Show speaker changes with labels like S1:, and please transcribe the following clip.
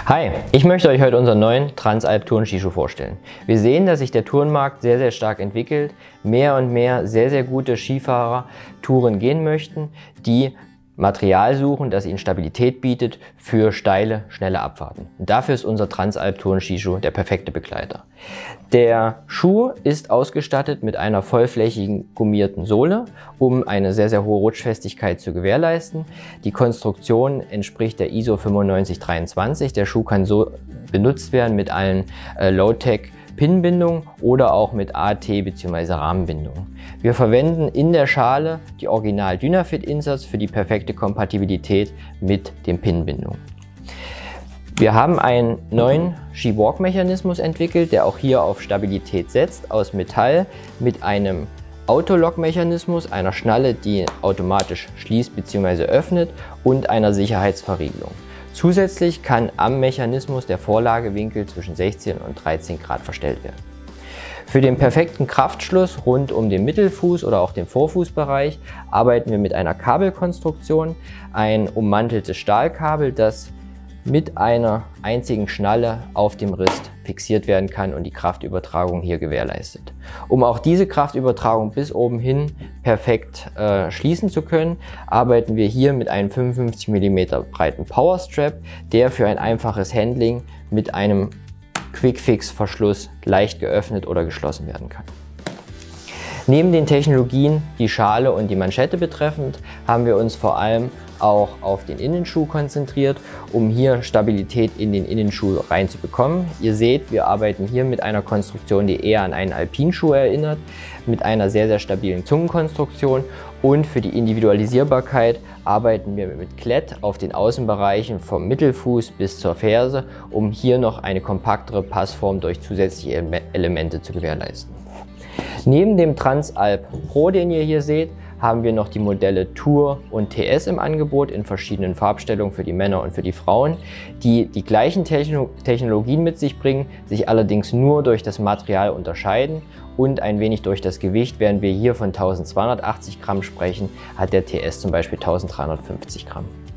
S1: Hi, ich möchte euch heute unseren neuen Transalp Touren-Skischuh vorstellen. Wir sehen, dass sich der Tourenmarkt sehr stark entwickelt. Mehr und mehr sehr gute Skifahrer Touren gehen möchten, die Material suchen, das ihnen Stabilität bietet für steile, schnelle Abfahrten. Und dafür ist unser Transalp Touren-Skischuh der perfekte Begleiter. Der Schuh ist ausgestattet mit einer vollflächigen gummierten Sohle, um eine sehr hohe Rutschfestigkeit zu gewährleisten. Die Konstruktion entspricht der ISO 9523. Der Schuh kann so benutzt werden mit allen Low-Tech Pinnbindung oder auch mit AT bzw. Rahmenbindung. Wir verwenden in der Schale die Original Dynafit Inserts für die perfekte Kompatibilität mit den Pinnbindungen. Wir haben einen neuen Ski-Walk-Mechanismus entwickelt, der auch hier auf Stabilität setzt, aus Metall mit einem Autolock-Mechanismus, einer Schnalle, die automatisch schließt bzw. öffnet und einer Sicherheitsverriegelung. Zusätzlich kann am Mechanismus der Vorlagewinkel zwischen 16 und 13 Grad verstellt werden. Für den perfekten Kraftschluss rund um den Mittelfuß oder auch den Vorfußbereich arbeiten wir mit einer Kabelkonstruktion, ein ummanteltes Stahlkabel, das mit einer einzigen Schnalle auf dem Rist fixiert werden kann und die Kraftübertragung hier gewährleistet. Um auch diese Kraftübertragung bis oben hin perfekt schließen zu können, arbeiten wir hier mit einem 55 mm breiten Powerstrap, der für ein einfaches Handling mit einem Quick-Fix-Verschluss leicht geöffnet oder geschlossen werden kann. Neben den Technologien, die Schale und die Manschette betreffend, haben wir uns vor allem auch auf den Innenschuh konzentriert, um hier Stabilität in den Innenschuh reinzubekommen. Ihr seht, wir arbeiten hier mit einer Konstruktion, die eher an einen Alpinschuh erinnert, mit einer sehr stabilen Zungenkonstruktion, und für die Individualisierbarkeit arbeiten wir mit Klett auf den Außenbereichen vom Mittelfuß bis zur Ferse, um hier noch eine kompaktere Passform durch zusätzliche Elemente zu gewährleisten. Neben dem Transalp Pro, den ihr hier seht, haben wir noch die Modelle Tour und TS im Angebot in verschiedenen Farbstellungen für die Männer und für die Frauen, die die gleichen Technologien mit sich bringen, sich allerdings nur durch das Material unterscheiden und ein wenig durch das Gewicht. Während wir hier von 1280 Gramm sprechen, hat der TS zum Beispiel 1350 Gramm.